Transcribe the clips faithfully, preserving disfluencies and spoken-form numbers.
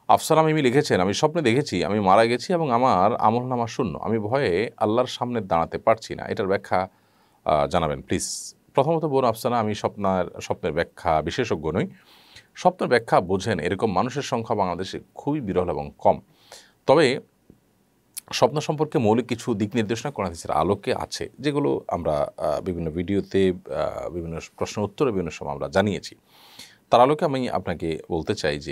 আফসানা মিমি লিখেছেন, আমি স্বপ্নে দেখেছি আমি মারা গেছি এবং আমার আমলনামা শূন্য। আমি ভয়ে আল্লাহর সামনে দাঁড়াতে পারছি না। এটার ব্যাখ্যা আহ, জানাবেন প্লিজ। প্রথমত বোন আফসানা, আমি স্বপ্নার স্বপ্নের ব্যাখ্যা বিশেষজ্ঞ নই। স্বপ্নের ব্যাখ্যা বোঝেন এরকম মানুষের সংখ্যা বাংলাদেশে খুবই বিরল এবং কম। তবে স্বপ্ন সম্পর্কে মৌলিক কিছু দিক নির্দেশনা কোরআন হাদিসের আলোকে আছে, যেগুলো আমরা আহ, বিভিন্ন ভিডিওতে আহ, বিভিন্ন প্রশ্ন উত্তরে বিভিন্ন সময় আমরা জানিয়েছি। তার আলোকে আমি আপনাকে বলতে চাই যে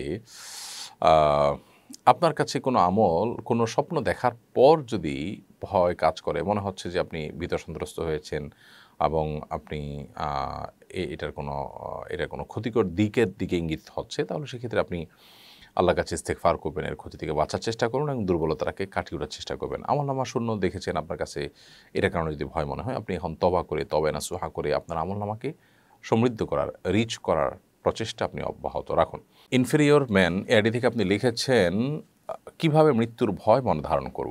আহ, আপনার কাছে কোনো আমল, কোনো স্বপ্ন দেখার পর যদি ভয় কাজ করে, মনে হচ্ছে যে আপনি ভীত সন্ত্রস্ত হয়েছেন এবং আপনি আহ, এ- এটার কোনো আহ, এটার কোনো ক্ষতিকর দিকের দিকে ইঙ্গিত হচ্ছে, তাহলে সেক্ষেত্রে আপনি আল্লাহর কাছে ইস্তেগফার করবেন, এর ক্ষতি থেকে বাঁচার চেষ্টা করুন এবং দুর্বলতাকে কাটিয়ে ওঠার চেষ্টা করবেন। আমলনামা শূন্য দেখেছেন আপনার কাছে, এটার কারণে যদি ভয় মনে হয়, আপনি এখন তবা করে, তবে না সুহা করে আপনার আমলনামাকে সমৃদ্ধ করার, রিচ করার প্রচেষ্টা আপনি অব্যাহত রাখুন। ইনফেরিয়র ম্যান এডি থেকে আপনি লিখেছেন, কিভাবে মৃত্যুর ভয় মনে ধারণ করব।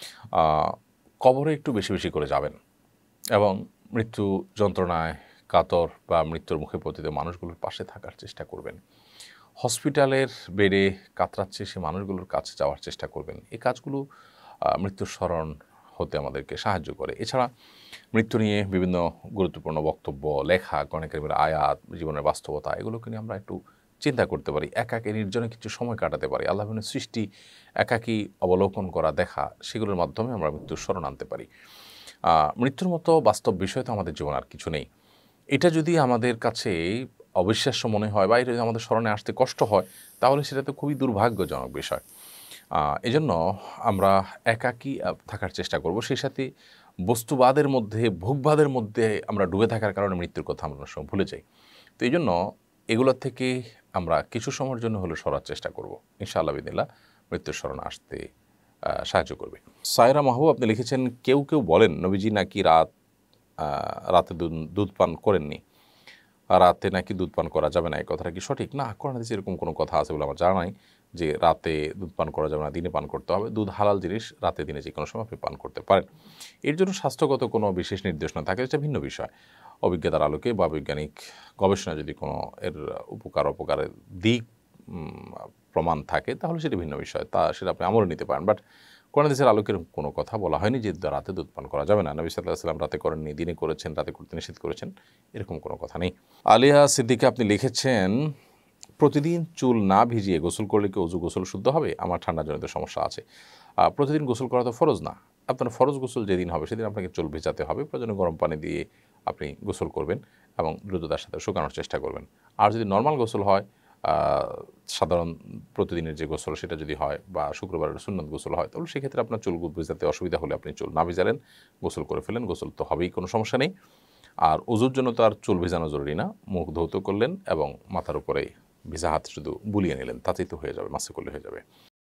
আহ, কবরে একটু বেশি বেশি করে যাবেন এবং মৃত্যু যন্ত্রণায় কাতর বা মৃত্যুর মুখে পতিত মানুষগুলোর পাশে থাকার চেষ্টা করবেন। হসপিটালের বেডে কাতরাচ্ছে সে মানুষগুলোর কাছে যাওয়ার চেষ্টা করবেন। এই কাজগুলো আহ, মৃত্যুর স্মরণ হতে আমাদেরকে সাহায্য করে। এছাড়া মৃত্যু নিয়ে বিভিন্ন গুরুত্বপূর্ণ বক্তব্য, লেখা, কোরআনের আয়াত, জীবনের বাস্তবতা, এগুলোকে নিয়ে আমরা একটু চিন্তা করতে পারি। একাকী নির্জনে কিছু সময় কাটাতে পারি। আল্লাহ বিভিন্ন সৃষ্টি একাকী অবলোকন করা, দেখা, সেগুলোর মাধ্যমে আমরা মৃত্যুর স্মরণ আনতে পারি। আহ, মৃত্যুর মতো বাস্তব বিষয় তো আমাদের জীবনে আর কিছু নেই। এটা যদি আমাদের কাছে অবিশ্বাস্য মনে হয় বা এটা যদি আমাদের স্মরণে আসতে কষ্ট হয়, তাহলে সেটা তো খুবই দুর্ভাগ্যজনক বিষয়। এই জন্য আমরা একাকী আহ, থাকার চেষ্টা করব। সেই সাথে বস্তুবাদের মধ্যে, ভোগবাদের মধ্যে আমরা ডুবে থাকার কারণে মৃত্যুর কথা আমরা অনেক সময় ভুলে যাই। তো এই জন্য এগুলোর থেকে আমরা কিছু সময়ের জন্য হলেও সরার চেষ্টা করব। ইনশাআল্লাহ বিদিল্লাহ মৃত্যুর স্মরণ আসতে আহ, সাহায্য করবে। সায়রা মাহবুব আপনি লিখেছেন, কেউ কেউ বলেন নবীজি নাকি রাত আহ, রাতে দুধ দুধ পান করেননি, রাতে নাকি দুধ পান করা যাবে না, এই কথাটা কি সঠিক? না, কোরআন হাদিসে এরকম কোনো কথা আছে বলে আমার জানা নাই যে রাতে দুধ পান করা যাবে না, দিনে পান করতে হবে। দুধ হালাল জিনিস, রাতে দিনে যে কোনো সময় আপনি পান করতে পারেন। এর জন্য স্বাস্থ্যগত কোনো বিশেষ নির্দেশনা থাকে, এটা ভিন্ন বিষয়। অভিজ্ঞতার আলোকে বা বৈজ্ঞানিক গবেষণা যদি কোনো এর উপকার অপকারের দিক উম, প্রমাণ থাকে, তাহলে সেটা ভিন্ন বিষয়, তা সেটা আপনি আমলে নিতে পারেন। বাট কোরআন হাদিসের আলোকের কোনো কথা বলা হয়নি যে রাতে দুধ পান করা যাবে না। নবী সাল্লাল্লাহু আলাইহি ওয়াসাল্লাম রাতে করেননি, দিনে করেছেন, রাতে করতে নিষেধ করেছেন, এরকম কোনো কথা নেই। আলিয়া সিদ্দিকা আপনি লিখেছেন, প্রতিদিন চুল না ভিজিয়ে গোসল করলে কি অজু গোসল শুদ্ধ হবে? আমার ঠান্ডাজনিত সমস্যা আছে। আহ, প্রতিদিন গোসল করা তো ফরজ না। আপনার ফরজ গোসল যেদিন হবে সেদিন আপনাকে চুল ভেজাতে হবে। প্রয়োজনে গরম পানি দিয়ে আপনি গোসল করবেন এবং দ্রুততার সাথে শুকানোর চেষ্টা করবেন। আর যদি নর্মাল গোসল হয়, আহ, সাধারণ প্রতিদিনের যে গোসল সেটা যদি হয়, বা শুক্রবারের সুন্নত গোসল হয়, তাহলে সেক্ষেত্রে আপনার চুল ভেজাতে অসুবিধা হলে আপনি চুল না ভিজালেন, গোসল করে ফেলেন, গোসল তো হবেই, কোনো সমস্যা নেই। আর ওজুর জন্য তো আর চুল ভেজানো জরুরি না, মুখ ধৌত করলেন এবং মাথার উপরে ভিজা হাত শুধু বুলিয়ে নিলেন, তাতেই তো হয়ে যাবে, মাসে করলে হয়ে যাবে।